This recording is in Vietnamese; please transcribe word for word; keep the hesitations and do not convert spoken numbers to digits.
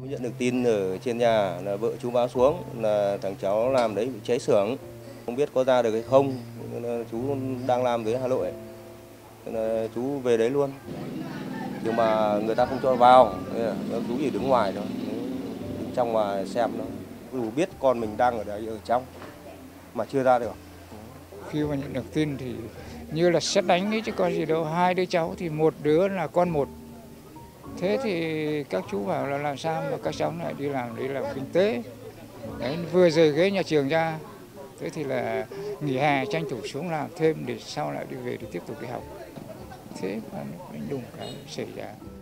Nhận được tin ở trên nhà là vợ chú báo xuống là thằng cháu làm đấy bị cháy xưởng, không biết có ra được hay không. Nên chú đang làm dưới Hà Nội, nên là chú về đấy luôn. Nhưng mà người ta không cho vào, nên là chú chỉ đứng ngoài thôi, đứng trong mà xem nó. Dù biết con mình đang ở đấy ở trong mà chưa ra được. Khi mà nhận được tin thì như là sét đánh ấy chứ có gì đâu, hai đứa cháu thì một đứa là con một. Thế thì các chú bảo là làm sao mà các cháu lại đi làm đi làm kinh tế. Đấy, vừa rời ghế nhà trường ra, thế thì là nghỉ hè tranh thủ xuống làm thêm để sau lại đi về để tiếp tục đi học. Thế mà nó đùng cái xảy ra.